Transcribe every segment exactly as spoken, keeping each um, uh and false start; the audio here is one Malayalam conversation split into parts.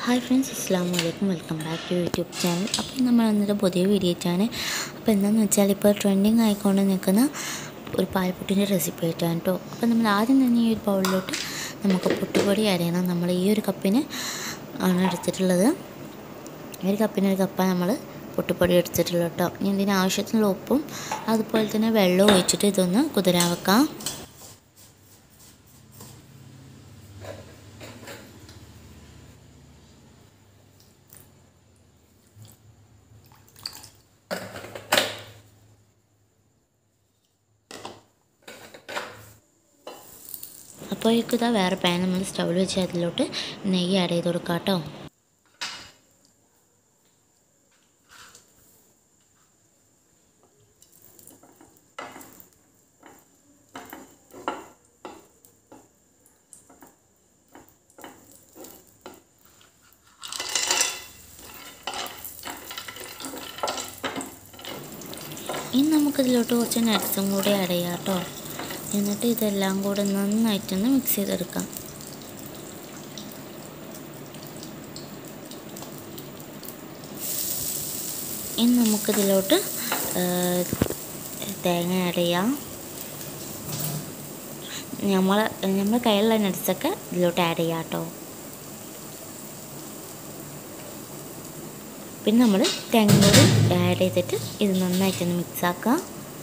ഹായ് ഫ്രണ്ട്സ്, അസ്സലാമു അലൈക്കും. Welcome back to YouTube channel. അപ്പോൾ നമ്മൾ വന്നിട്ട് പുതിയ വീഡിയോ ആയിട്ടാണ്. അപ്പോൾ എന്താണെന്ന് വെച്ചാൽ ഇപ്പോൾ ട്രെൻഡിങ് ആയിക്കൊണ്ട് നിൽക്കുന്ന ഒരു പാൽപ്പുട്ടിൻ്റെ റെസിപ്പി ആയിട്ടാണ് കേട്ടോ. അപ്പോൾ നമ്മൾ ആദ്യം തന്നെ ഈ ഒരു ബൗളിലോട്ട് നമുക്ക് പുട്ടുപൊടി ആഡ് ചെയ്യണം. നമ്മൾ ഈ ഒരു കപ്പിന് ആണ് എടുത്തിട്ടുള്ളത്. ഈ ഒരു കപ്പിന് ഒരു കപ്പാണ് നമ്മൾ പുട്ടുപൊടി എടുത്തിട്ടുള്ളത് കേട്ടോ. ഇനി ഇതിന് ആവശ്യത്തിനുള്ള ഉപ്പും അതുപോലെ തന്നെ വെള്ളവും ഒഴിച്ചിട്ട് ഇതൊന്ന് കുതിരാൻ വെക്കാം. അപ്പോഴേക്കും ഇതാ വേറെ പാൻ നമ്മൾ സ്റ്റൗവിൽ വെച്ച് അതിലോട്ട് നെയ്യ് ആഡ് ചെയ്ത് കൊടുക്കാം കേട്ടോ. ഇനി നമുക്കിതിലോട്ട് കുറച്ച് നട്ട്സും കൂടി ആഡ് ചെയ്യാം കേട്ടോ. എന്നിട്ട് ഇതെല്ലാം കൂടെ നന്നായിട്ടൊന്ന് മിക്സ് ചെയ്തെടുക്കാം. ഇനി നമുക്കിതിലോട്ട് തേങ്ങ ആഡ് ചെയ്യാം. നമ്മൾ നമ്മൾ കയ്യിലുള്ള നട്ട്സൊക്കെ ഇതിലോട്ട് ആഡ് ചെയ്യാം കേട്ടോ. പിന്നെ നമ്മൾ തേങ്ങ കൂടി ആഡ് ചെയ്തിട്ട് ഇത് നന്നായിട്ടൊന്ന് മിക്സ് ആക്കാം.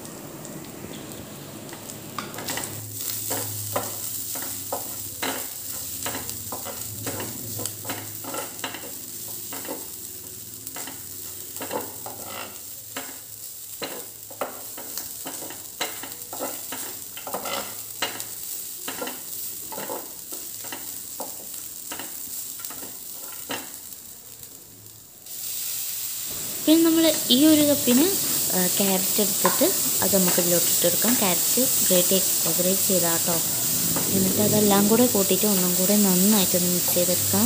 പിന്നെ നമ്മൾ ഈ ഒരു കപ്പിന് ക്യാരറ്റ് എടുത്തിട്ട് അത് നമുക്ക് ഇതിലോട്ട് ഇട്ടെടുക്കാം. ക്യാരറ്റ് ഗ്രേറ്റ് ഗ്രേറ്റ് ചെയ്താൽ കേട്ടോ. എന്നിട്ട് അതെല്ലാം കൂടെ കൂട്ടിയിട്ട് ഒന്നും കൂടെ നന്നായിട്ടൊന്ന് മിക്സ് ചെയ്തെടുക്കാം.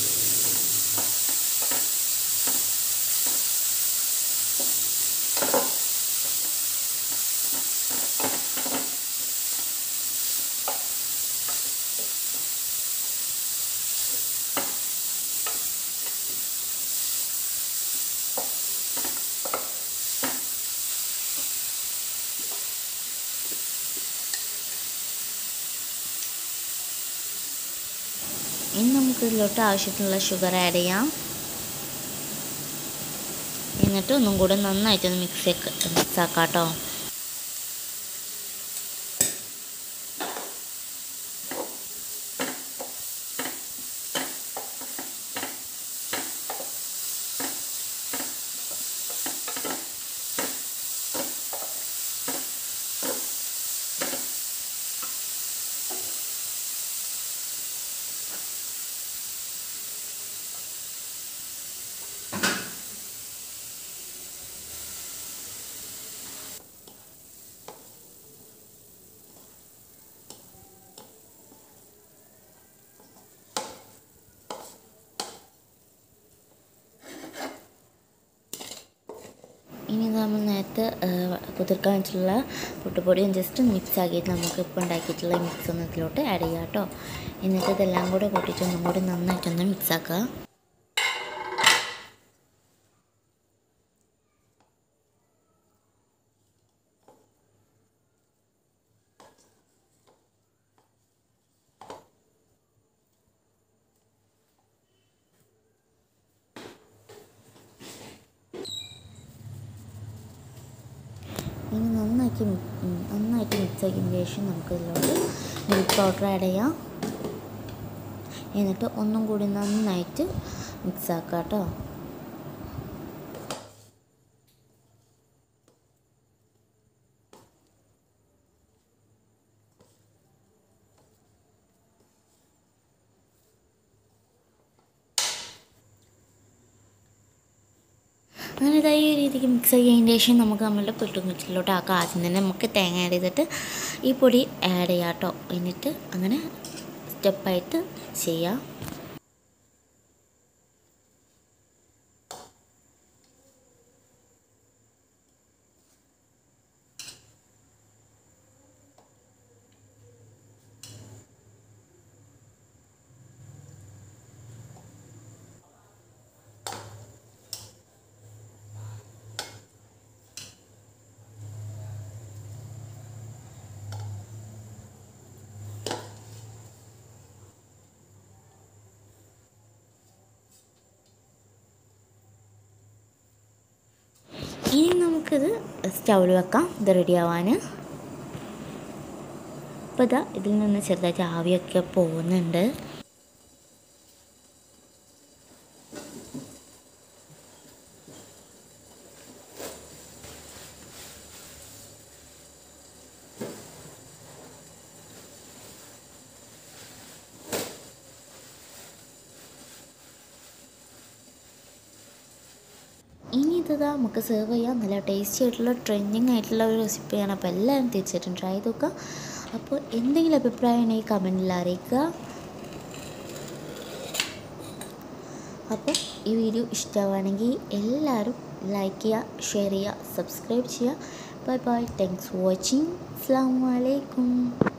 ഇനി നമുക്ക് ഇതിലോട്ട് ആവശ്യത്തിനുള്ള ഷുഗർ ആഡ് ചെയ്യാം. എന്നിട്ട് ഒന്നും കൂടെ നന്നായിട്ടൊന്ന് മിക്സ് മിക്സ് ആക്കാം കേട്ടോ. ഇനി നമ്മൾ നേരത്തെ കുതിർക്കാൻ വെച്ചിട്ടുള്ള പുട്ടുപൊടിയും ജസ്റ്റ് മിക്സ് ആക്കിയിട്ട് നമുക്ക് ഇപ്പോൾ ഉണ്ടാക്കിയിട്ടുള്ള മിക്സ് ഒന്ന് ഇതിലോട്ട് ആഡ് ചെയ്യാം കേട്ടോ. എന്നിട്ട് ഇതെല്ലാം കൂടെ കൂട്ടിയിട്ട് ഒന്നും കൂടി നന്നായിട്ടൊന്ന് മിക്സ് ആക്കുക. ഇനി നന്നാക്കി നന്നായിട്ട് മിക്സ് ആക്കിയതിന് ശേഷം നമുക്ക് ഇതിലോട്ട് മിൽക്ക് പൗഡർ ആഡ് ചെയ്യാം. എന്നിട്ട് ഒന്നും കൂടി നന്നായിട്ട് മിക്സ് ആക്കാം കേട്ടോ. അങ്ങനെ ഇതായി ഈ രീതിക്ക് മിക്സ് ആക്കിയതിന് ശേഷം നമുക്ക് നമ്മളുടെ പുട്ടുകുറ്റിലോട്ട് ആക്കാം. ആദ്യം തന്നെ നമുക്ക് തേങ്ങ ആഡ് ചെയ്തിട്ട് ഈ പൊടി ആഡ് ചെയ്യാം കേട്ടോ. എന്നിട്ട് അങ്ങനെ സ്റ്റെപ്പായിട്ട് ചെയ്യാം. സ്റ്റൗവിൽ വെക്കാം ഇത് റെഡി ആവാൻ. അപ്പോൾ ഇതാ ഇതിൽ നിന്ന് ചെറുതായിട്ട് ആവിയൊക്കെ പോകുന്നുണ്ട്. ഇനി ഇതാ നമുക്ക് സെർവ് ചെയ്യാം. നല്ല ടേസ്റ്റി ആയിട്ടുള്ള ട്രെൻഡിങ് ആയിട്ടുള്ള ഒരു റെസിപ്പിയാണ്. അപ്പോൾ എല്ലാവരും തീർച്ചയായിട്ടും ട്രൈ ചെയ്ത് നോക്കുക. അപ്പോൾ എന്തെങ്കിലും അഭിപ്രായം ഉണ്ടെങ്കിൽ കമൻറ്റിൽ അറിയിക്കുക. അപ്പോൾ ഈ വീഡിയോ ഇഷ്ടമാണെങ്കിൽ എല്ലാവരും ലൈക്ക് ചെയ്യുക, ഷെയർ ചെയ്യുക, സബ്സ്ക്രൈബ് ചെയ്യുക. Bye bye. Thanks for watching. അസ്സലാമു അലൈക്കും.